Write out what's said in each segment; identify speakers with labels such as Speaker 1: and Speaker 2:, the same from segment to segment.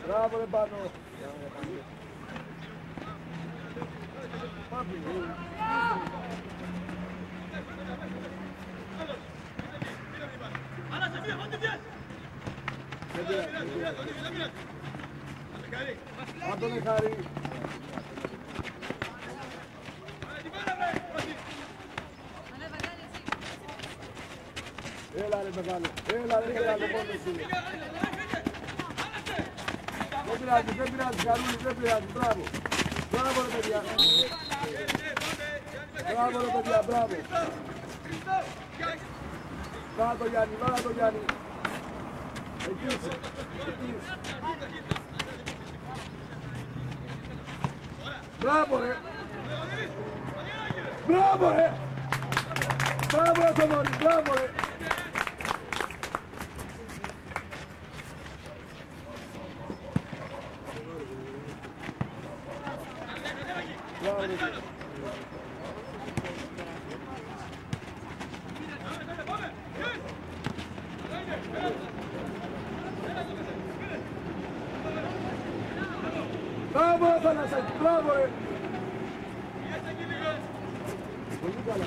Speaker 1: Μπράβο ρε πάνω. Άντωνε Χάρη. Έλα ρε μεγάλο, έλα ρε μεγάλο μόνος σου. Δεν πειράζει, δεν πειράζει, Καρούλη, δεν πειράζει, μπράβο. Μπράβο ρε παιδιά. Μπράβο ρε παιδιά, μπράβο. Βάλα το Γιάννη, βάλα το Γιάννη. Εκεί είσαι, εκεί είσαι. Μπράβο ρε. Μπράβο ρε. Μπράβο ρε Θοδωρή, μπράβο ρε. Μπράβο ρε. Μπράβο ρε Θανασάκη, μπράβο ρε. Πολύ καλά.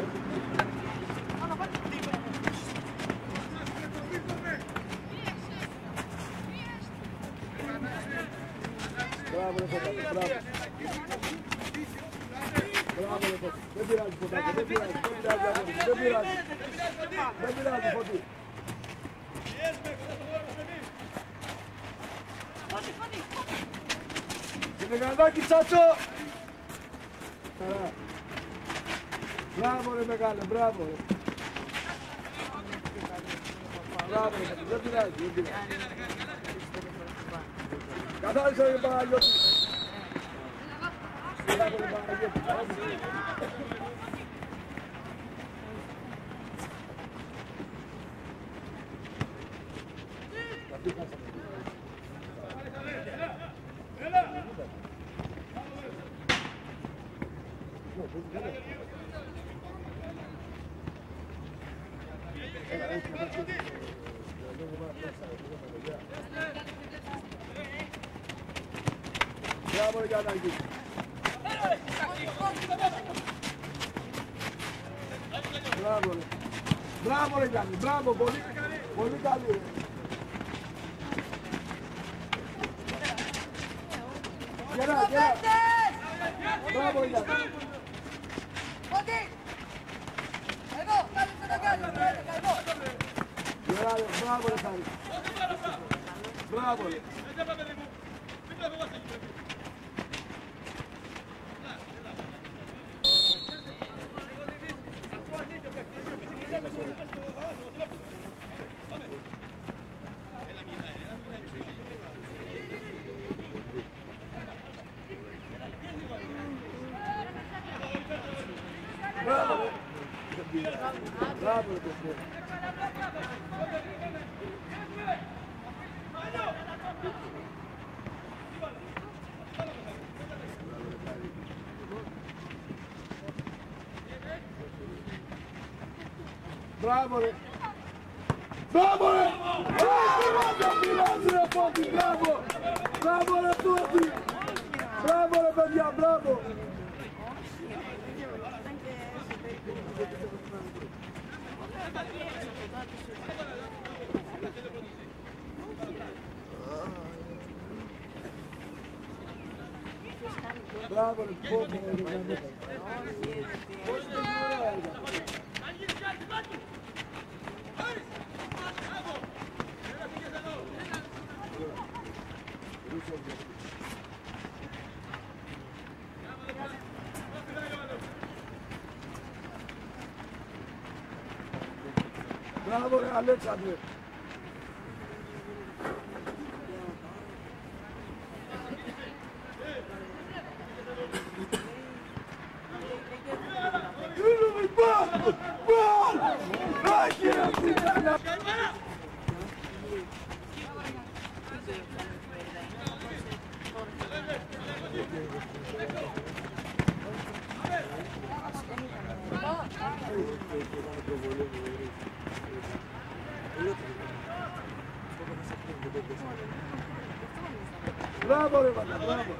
Speaker 1: Μπράβο ρε Φωτάκη, μπράβο. Μπράβο ρε Φωτάκη, δεν πειράζει Φωτάκη, δεν πειράζει, δεν πειράζει, δεν πειράζει Φωτή. Συνεγανδάκη Τσάτσο! Μπράβο ρε μεγάλε, μπράβο ρε. Μπράβο ρε, δεν πειράζει, δεν πειράζει. Καθάρισα ρε Παναγιώτη. Μπράβο ρε Παναγιώτη. Μπράβο ρε Γιάννη. Μπράβο ρε. Μπράβο ρε Γιάννη, μπράβο, πολύ, πολύ καλή ρε. Γερά, γερά. Μπράβο ρε Γιάννη.
Speaker 2: Εγώ, κάλυψε το Γιάννη, εγώ.
Speaker 1: Γερά ρε, μπράβο ρε Χάρη. Μπράβο ρε. Μπράβο ρε. Μπράβο ρε παιδιά. Μπράβο ρε. Μπράβο ρε. Μπράβο ρε Φώτη, μπράβο. Μπράβο ρε Φώτη. Μπράβο ρε παιδιά, μπράβο. Μπράβο ρε Φώτη. Μπράβο ρε Αλέξανδρε. Μπράβο ρε Βάτα, μπράβο.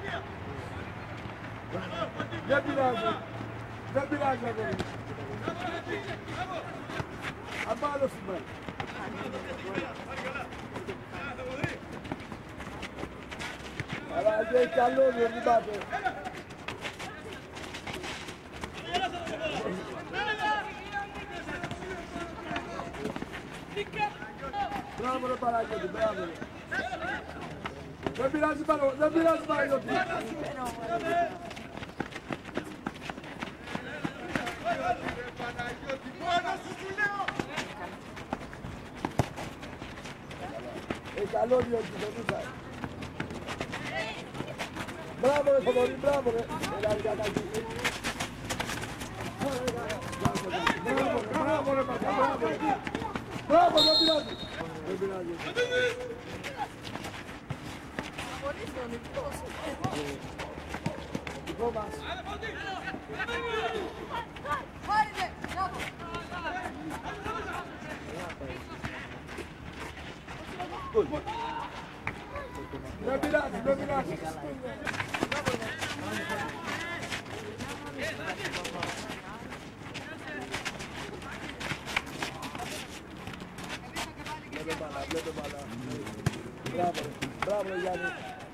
Speaker 1: Δεν πειράζει. Δεν πειράζει αγόρι. Απάνω στην πάλι. Αλλά και καλό δεν πάτε. Μπράβο ρε Παναγιώτη, μπράβο ρε. Δεν πειράζει πάνω, δεν πειράζει Παναγιώτη. Καλό διότι το δούσα. Μπράβο ρε Θοδωρή, μπράβο ρε. Μπράβο ρε Πατά, μπράβο ρε. Μπράβο, δεν πειράζει. Δεν πειράζει. Δικό μας. Δεν πειράζει, δεν πειράζει. Βλέπε μπάλα, βλέπε μπάλα. Μπράβο, μπράβο Γιάννη.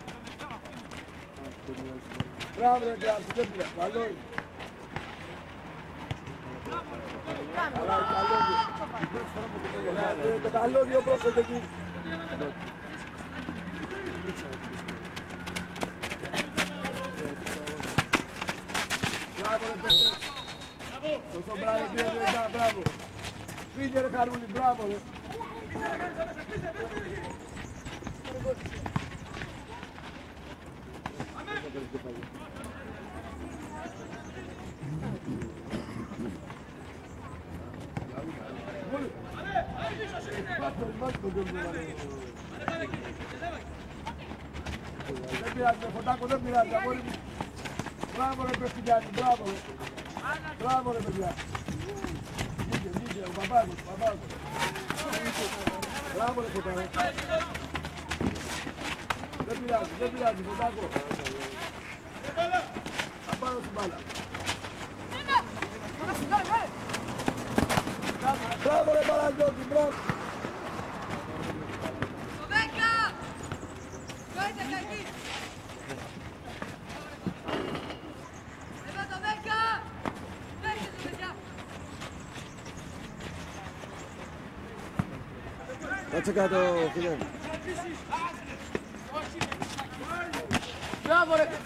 Speaker 1: Μπράβο ρε Κράμψη, δεν πειράζει, καλό είναι. Αλλά το καλώδιο πρόσθεται εκεί. Μπράβο ρε Πέτρε. Σωστό μπράβο, μπράβο. Πήγε ρε Χαρούλη, μπράβο ρε. Δεν πειράζει, Φωτάκο, δεν πειράζει, αγόρι μου. Μπράβο ρε Πευτυγιάννη, μπράβο ρε. Μπράβο ρε παιδιά. Βγήκε, ο Παπάκος, Παπάκος. Μπράβο ρε Φωτάκο. Δεν πειράζει, Φωτάκο. Απάνω στην μπάλα. Μπράβο ρε Παναγιώτη, μπράβο. Κάτσε κάτω, φίλε.
Speaker 2: Μπράβο ρε!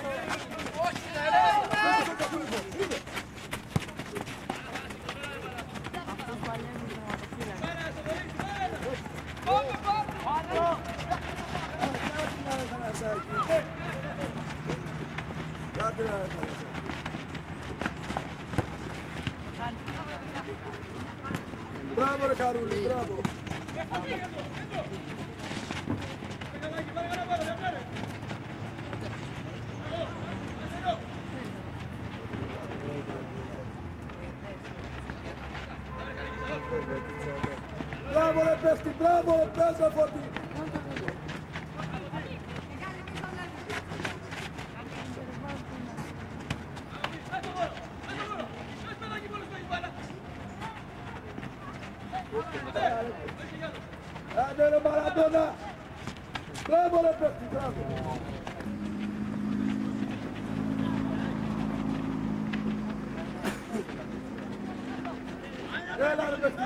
Speaker 1: Μπράβο ρε Χαρούλη, μπράβο. Μπράβο ρε Πέστη, μπράβο ρε Πέστη, Φορτή. Άντε ρε Μαραντώνα. Μπράβο ρε Πέστη, μπράβο. Έλα ρε Πέστη.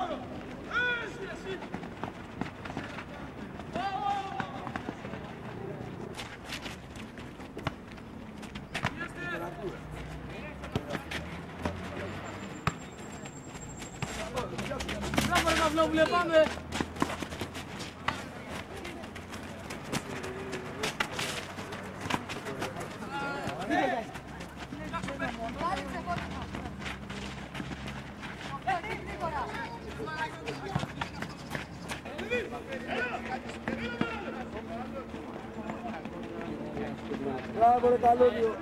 Speaker 2: Μπράβο ρε Παυλόπουλε, πάμε!
Speaker 1: Μπράβο ρε Καλώδιο.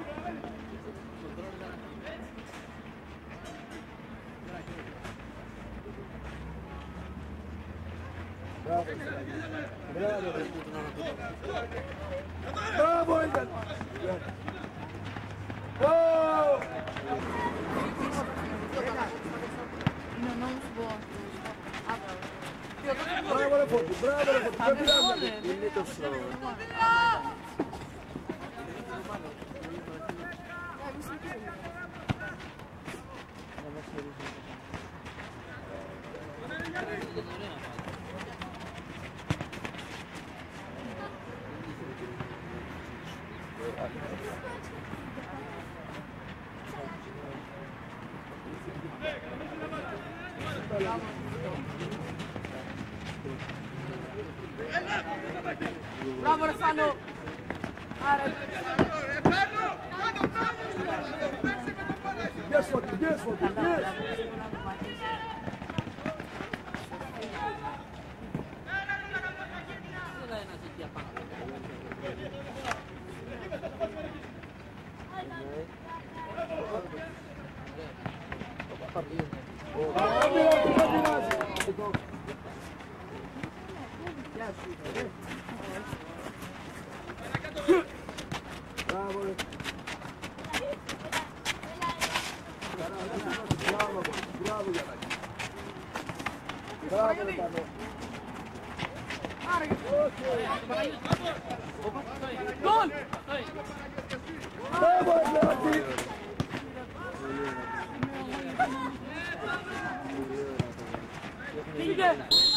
Speaker 1: Μπράβο. Μπράβο. Bravo, Egan! Oh!
Speaker 2: Non si può.
Speaker 1: Bravo le foto, bravo le foto!
Speaker 2: Bravo Alessandro!
Speaker 1: Yes, foto, yes, foto, yes! Bravo,
Speaker 2: Gol!
Speaker 1: bravo, Gianni!
Speaker 2: Tinggi!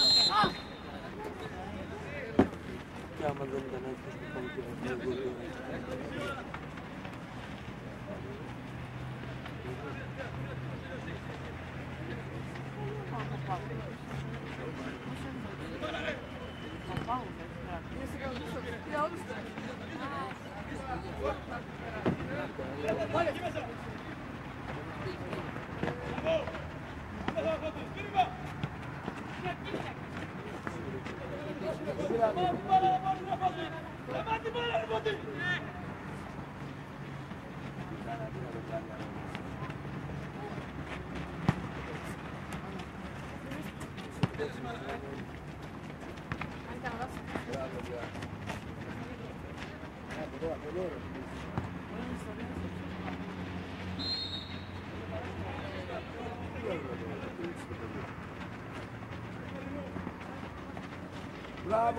Speaker 2: Bravo,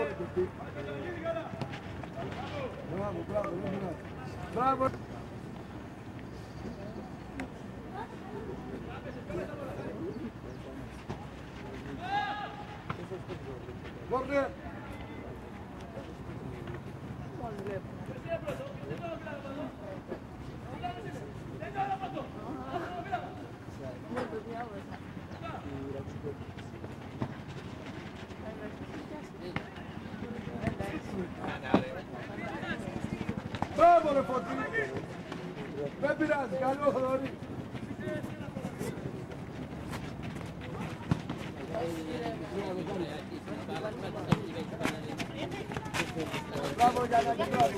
Speaker 2: bravo, bravo, bravo. Corre. Bravo le foto. Bepi Razi, galiba Flori. Bravo Gianni, bravo.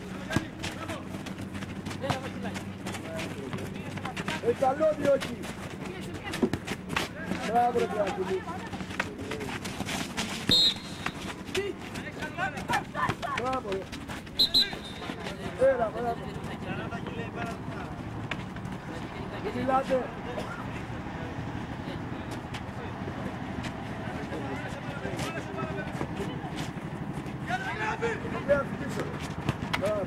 Speaker 2: E talloni oggi. Bravo Gianni. Bravo. Bravo. Vigilate. Bravo.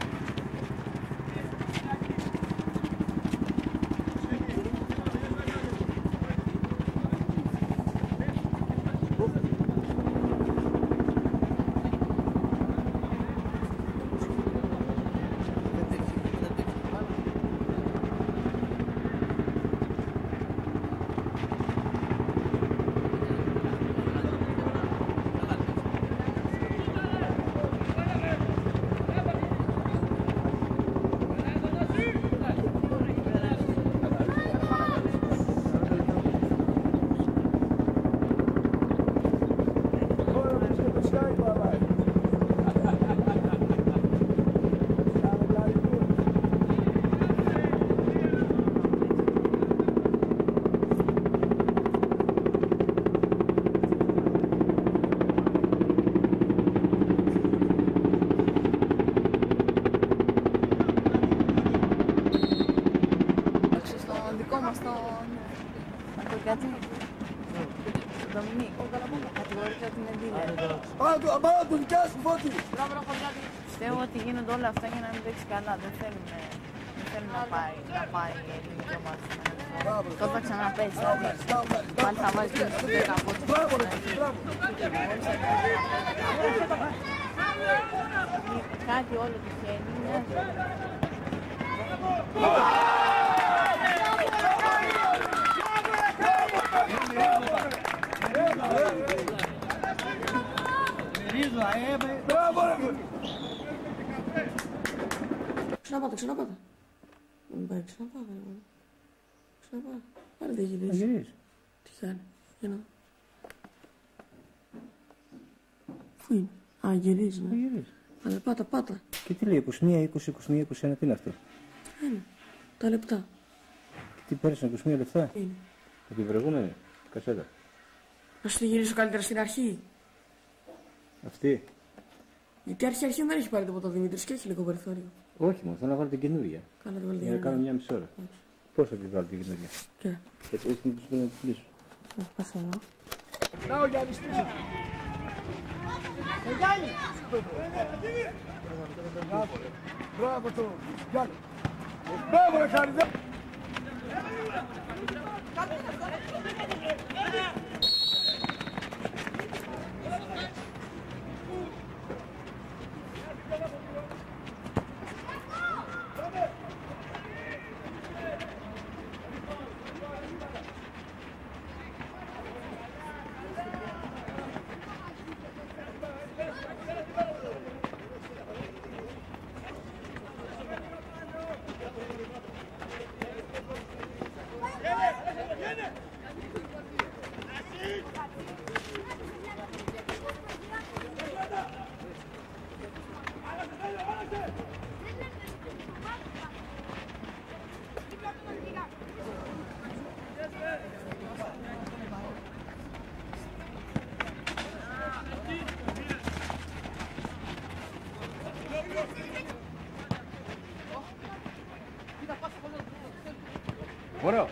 Speaker 1: του, δικιά σου, Φώτη.
Speaker 3: Πιστεύω ότι γίνονται όλα αυτά για να μην παίξει καλά. Δεν θέλουν να πάει η ελληνική ομάδα. Τότε θα ξαναπέσει. Πάλι θα βάζει και στο 10 από τους. Κάτι όλο τυχαίνει.
Speaker 4: Ξαναπάτε. Δεν πάει, ξαναπάτε. Πάλι δεν γυρίζει.
Speaker 5: Γυρίζει.
Speaker 4: Τι κάνει, για να δω. Πού είναι, α, γυρίζει, ναι.
Speaker 5: Γυρίζει.
Speaker 4: Αλλά πάτα.
Speaker 5: Και τι λέει, 21, 20, 21, 21, τι είναι αυτό.
Speaker 4: Είναι, τα λεπτά.
Speaker 5: Και τι πέρασαν 21 λεπτά.
Speaker 4: Είναι.
Speaker 5: Από την προηγούμενη κασέτα.
Speaker 4: Να σου τη γυρίσω καλύτερα στην αρχή.
Speaker 5: Αυτή.
Speaker 4: Γιατί αρχή δεν έχει πάρει τίποτα ο Δημήτρης και έχει λίγο περιθώριο.
Speaker 5: Όχι μόνο, θέλω να βάλω την καινούργια.
Speaker 4: Καλά το βάλει την
Speaker 5: Για να κάνω
Speaker 4: καινούργια.
Speaker 5: μια μισή ώρα. Πώς θα τη βάλω την καινούργια.
Speaker 4: Και,
Speaker 5: Έτσι μήπως πρέπει να τη κλείσω.
Speaker 4: πας εδώ.
Speaker 1: Να ο Γιάννης πίσω. Μπράβο το Γιάννη. Μπράβο ρε Χαριδά.
Speaker 5: Ωραίο.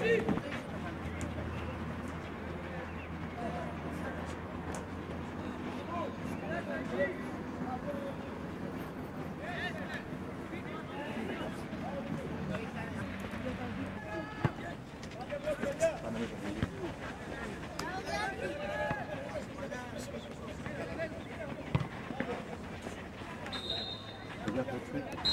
Speaker 5: Για